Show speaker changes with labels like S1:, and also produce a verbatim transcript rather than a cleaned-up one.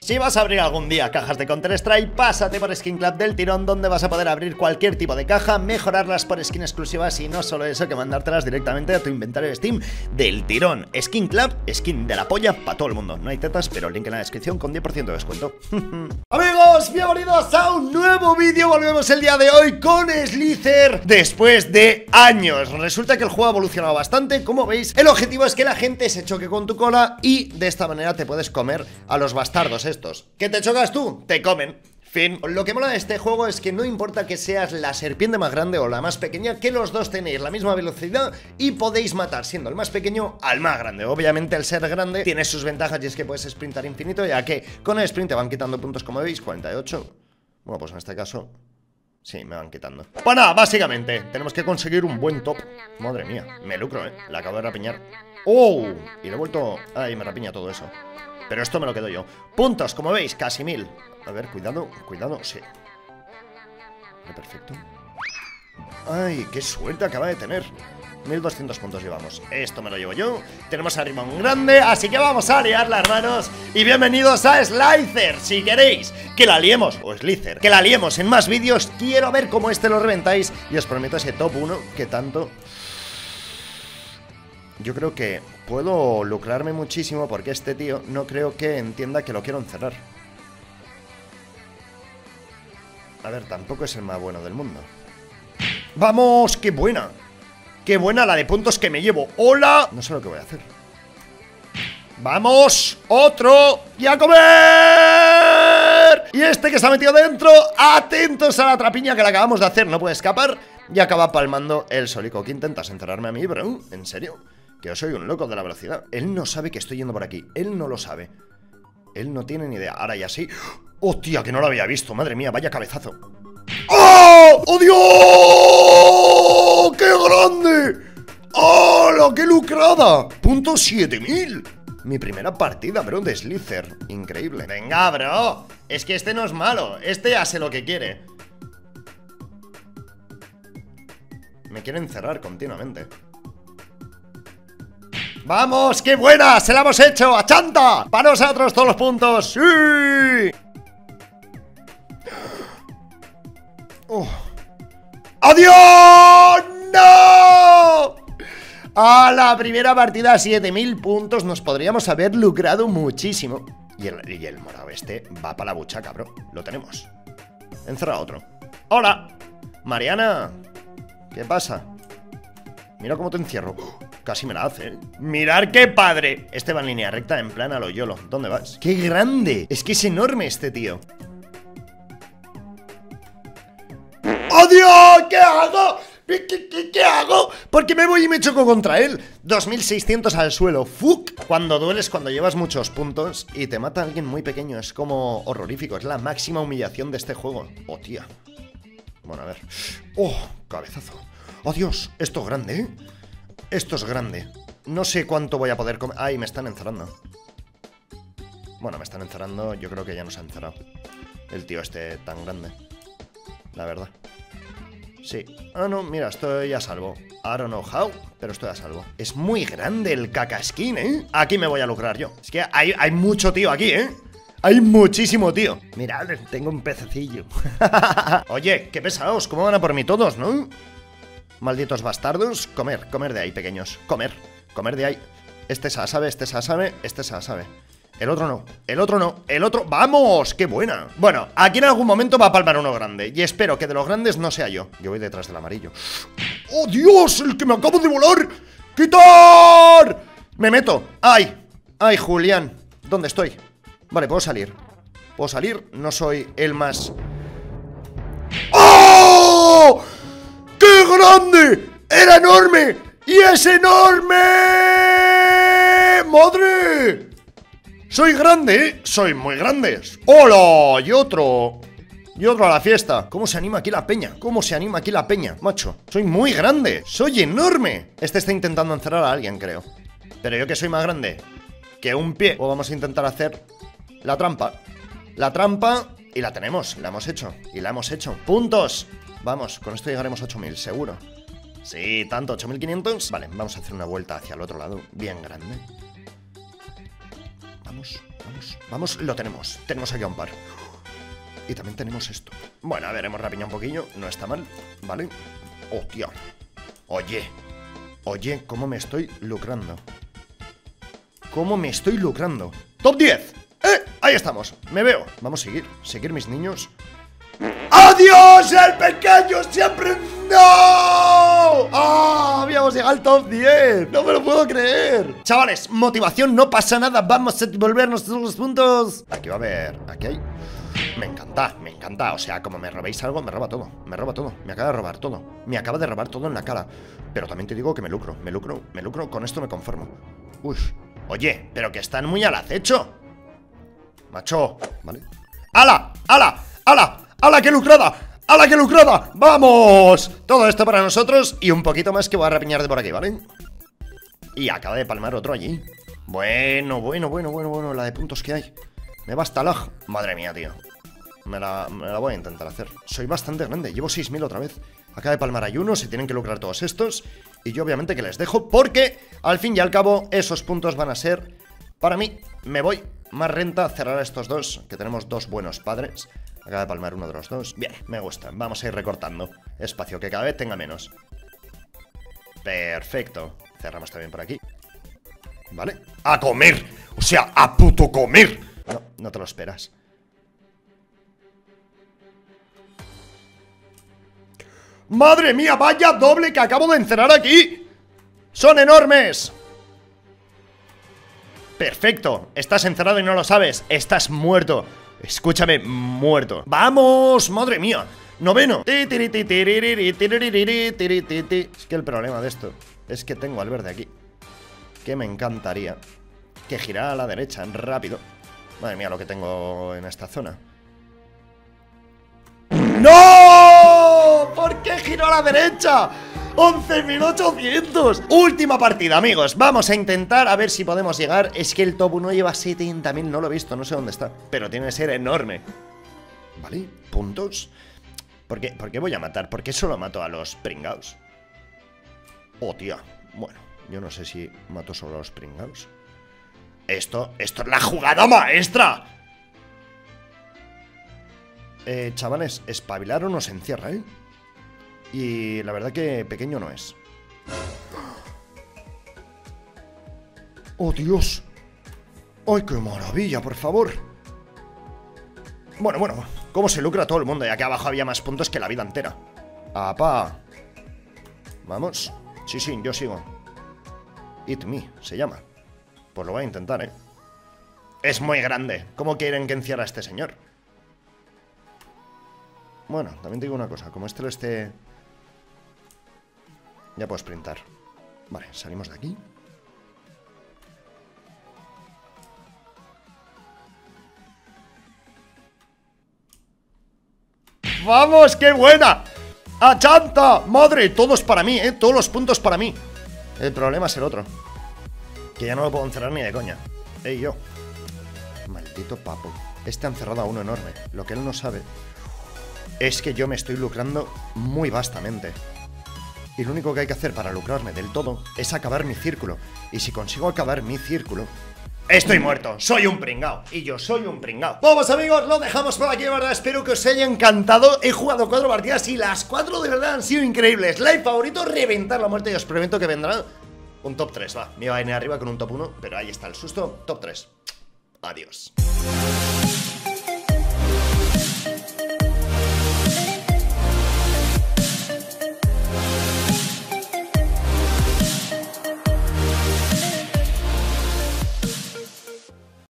S1: Si vas a abrir algún día cajas de Counter-Strike, pásate por Skin Club del tirón, donde vas a poder abrir cualquier tipo de caja, mejorarlas por skin exclusivas y no solo eso, que mandártelas directamente a tu inventario de Steam del tirón. Skin Club, skin de la polla para todo el mundo. No hay tetas, pero link en la descripción con diez por ciento de descuento. Amigos, bienvenidos a un nuevo vídeo. Volvemos el día de hoy con Slither después de años. Resulta que el juego ha evolucionado bastante, como veis. El objetivo es que la gente se choque con tu cola y de esta manera te puedes comer a los bastardos estos. ¿Qué te chocas tú? Te comen. Fin. Lo que mola de este juego es que no importa que seas la serpiente más grande o la más pequeña, que los dos tenéis la misma velocidad y podéis matar, siendo el más pequeño, al más grande. Obviamente el ser grande tiene sus ventajas y es que puedes sprintar infinito, ya que con el sprint te van quitando puntos, como veis, cuarenta y ocho. Bueno, pues en este caso sí, me van quitando. Pues nada, básicamente tenemos que conseguir un buen top. Madre mía, me lucro, eh, la acabo de rapiñar. ¡Oh! Y lo he vuelto... Ay, me rapiña todo eso. Pero esto me lo quedo yo. Puntos, como veis, casi mil. A ver, cuidado, cuidado, sí. Perfecto. Ay, qué suerte acaba de tener. mil doscientos puntos llevamos. Esto me lo llevo yo. Tenemos arriba un grande, así que vamos a liarla, hermanos. Y bienvenidos a Slither. Si queréis que la liemos, o Slither, que la liemos en más vídeos, quiero ver cómo este lo reventáis. Y os prometo ese top uno que tanto... Yo creo que puedo lucrarme muchísimo porque este tío no creo que entienda que lo quiero encerrar. A ver, tampoco es el más bueno del mundo. ¡Vamos! ¡Qué buena! ¡Qué buena la de puntos que me llevo! ¡Hola! No sé lo que voy a hacer. ¡Vamos! ¡Otro! ¡Y a comer! Y este que se ha metido dentro, atentos a la trapiña que le acabamos de hacer. No puede escapar y acaba palmando el solico. ¿Qué intentas encerrarme a mí, bro? ¿En serio? Que yo soy un loco de la velocidad. Él no sabe que estoy yendo por aquí. Él no lo sabe. Él no tiene ni idea. Ahora ya sí. ¡Hostia, que no lo había visto! Madre mía, vaya cabezazo. ¡Oh! ¡Oh, Dios! ¡Qué grande! ¡Oh, qué lucrada! Punto siete mil. Mi primera partida, bro, de Slither. Increíble. Venga, bro. Es que este no es malo. Este hace lo que quiere. Me quiere encerrar continuamente. ¡Vamos! ¡Qué buena! ¡Se la hemos hecho! ¡Achanta! ¡Para nosotros todos los puntos! ¡Sí! Oh. ¡Adiós! ¡No! A la primera partida, siete mil puntos. Nos podríamos haber lucrado muchísimo. Y el, y el morado este va para la buchaca, bro. Lo tenemos. Encerra a otro. ¡Hola! Mariana. ¿Qué pasa? Mira cómo te encierro. Casi me la hace, ¿eh? ¡Mirad qué padre! Este va en línea recta, en plan a lo YOLO. ¿Dónde vas? ¡Qué grande! Es que es enorme este tío. ¡Adiós! ¿Qué hago? ¿Qué, qué, qué, qué hago? ¿Por qué me voy y me choco contra él? dos mil seiscientos al suelo. ¡Fuck! Cuando dueles, cuando llevas muchos puntos y te mata alguien muy pequeño, es como horrorífico. Es la máxima humillación de este juego. ¡Oh, tía! Bueno, a ver. ¡Oh! Cabezazo. ¡Oh, Dios! Esto es grande, ¿eh? Esto es grande. No sé cuánto voy a poder comer. ¡Ay, me están encerrando! Bueno, me están encerrando. Yo creo que ya nos ha encerrado el tío este tan grande, la verdad. Sí. Ah, no, mira, estoy a salvo. I don't know how, pero estoy a salvo. Es muy grande el cacasquín, ¿eh? Aquí me voy a lucrar yo. Es que hay, hay mucho tío aquí, ¿eh? Hay muchísimo tío. Mirad, tengo un pececillo. Oye, qué pesados. ¿Cómo van a por mí todos, no? Malditos bastardos. Comer, comer de ahí, pequeños. Comer, comer de ahí. Este se la sabe, este se la sabe, este se la sabe. El otro no, el otro no, el otro... ¡Vamos! ¡Qué buena! Bueno, aquí en algún momento va a palmar uno grande. Y espero que de los grandes no sea yo. Yo voy detrás del amarillo. ¡Oh, Dios! ¡El que me acabo de volar! ¡Quitar! ¡Me meto! ¡Ay! ¡Ay, Julián! ¿Dónde estoy? Vale, puedo salir. Puedo salir, no soy el más... ¡Oh! ¡Qué grande! ¡Era enorme! ¡Y es enorme! ¡Madre! Soy grande, ¿eh? Soy muy grande. ¡Hola! Y otro. Y otro a la fiesta. ¿Cómo se anima aquí la peña? ¿Cómo se anima aquí la peña? Macho, soy muy grande. Soy enorme. Este está intentando encerrar a alguien, creo. Pero yo que soy más grande que un pie. Pues vamos a intentar hacer la trampa. La trampa. Y la tenemos. La hemos hecho. Y la hemos hecho. ¡Puntos! Vamos, con esto llegaremos a ocho mil, seguro. Sí, tanto, ocho mil quinientos. Vale, vamos a hacer una vuelta hacia el otro lado. Bien grande. Vamos, vamos, vamos, lo tenemos. Tenemos aquí a un par. Y también tenemos esto. Bueno, a ver, hemos rapiñado un poquillo. No está mal, ¿vale? Oh, tío. Oye. Oye, ¿cómo me estoy lucrando? ¿Cómo me estoy lucrando? ¡Top diez! ¡Eh! Ahí estamos. Me veo. Vamos a seguir. Seguir, mis niños. ¡Adiós! ¡El pequeño siempre! ¡No! ¡Ah! Habíamos llegado al top diez. No me lo puedo creer. Chavales, motivación, no pasa nada. Vamos a devolvernos todos los puntos. Aquí va a haber... Aquí hay... Me encanta, me encanta. O sea, como me robéis algo, me roba todo. Me roba todo. Me acaba de robar todo. Me acaba de robar todo en la cara. Pero también te digo que me lucro. Me lucro, me lucro. Con esto me conformo. Uy. Oye, pero que están muy al acecho. Macho. Vale. ¡Hala! ¡Hala! ¡Hala! ¡Hala, qué lucrada! ¡Hala, qué lucrada! ¡Vamos! Todo esto para nosotros y un poquito más que voy a rapiñar de por aquí, ¿vale? Y acaba de palmar otro allí. Bueno, bueno, bueno, bueno, bueno. La de puntos que hay. Me basta lag. Madre mía, tío. Me la, me la voy a intentar hacer. Soy bastante grande. Llevo seis mil otra vez. Acaba de palmar hay uno. Se tienen que lucrar todos estos. Y yo obviamente que les dejo porque al fin y al cabo esos puntos van a ser para mí. Me voy. Más renta cerrar a estos dos, que tenemos dos buenos padres. Acaba de palmar uno de los dos. Bien, me gusta. Vamos a ir recortando espacio, que cada vez tenga menos. Perfecto. Cerramos también por aquí. ¿Vale? ¡A comer! O sea, ¡a puto comer! No, no te lo esperas. ¡Madre mía! ¡Vaya doble que acabo de encerrar aquí! ¡Son enormes! Perfecto. Estás encerrado y no lo sabes. Estás muerto. Escúchame, muerto. ¡Vamos! ¡Madre mía! Noveno. Es que el problema de esto es que tengo al verde aquí, que me encantaría que girara a la derecha rápido. Madre mía lo que tengo en esta zona. ¡No! ¿Por qué giró a la derecha? once mil ochocientos. Última partida, amigos. Vamos a intentar a ver si podemos llegar. Es que el top uno lleva setenta mil. No lo he visto, no sé dónde está, pero tiene que ser enorme. Vale, puntos. ¿Por qué, ¿Por qué voy a matar? ¿Por qué solo mato a los pringaos? Oh, tía. Bueno, yo no sé si mato solo a los pringaos. Esto, esto es la jugada maestra. Eh, chavales, espabilar o nos encierra, ¿eh? Y la verdad que pequeño no es. ¡Oh, Dios! ¡Ay, qué maravilla, por favor! Bueno, bueno, ¿cómo se lucra todo el mundo? Ya que abajo había más puntos que la vida entera. ¡Apa! Vamos. Sí, sí, yo sigo. Eat me, se llama. Pues lo voy a intentar, ¿eh? Es muy grande. ¿Cómo quieren que encierre a este señor? Bueno, también te digo una cosa. Como este lo esté... Ya puedo sprintar. Vale, salimos de aquí. ¡Vamos! ¡Qué buena! ¡Achanta! ¡Madre! Todos para mí, ¿eh? Todos los puntos para mí. El problema es el otro, que ya no lo puedo encerrar ni de coña. ¡Ey, yo! Maldito papo. Este ha encerrado a uno enorme. Lo que él no sabe es que yo me estoy lucrando muy vastamente. Y lo único que hay que hacer para lucrarme del todo es acabar mi círculo. Y si consigo acabar mi círculo, estoy muerto, soy un pringao. Y yo soy un pringao. Vamos, amigos, lo dejamos por aquí, de verdad. Espero que os haya encantado. He jugado cuatro partidas y las cuatro de verdad han sido increíbles. Like favorito, reventar la muerte. Y os prometo que vendrá un top tres, va. Me iba a venir arriba con un top uno, pero ahí está el susto. Top tres. Adiós.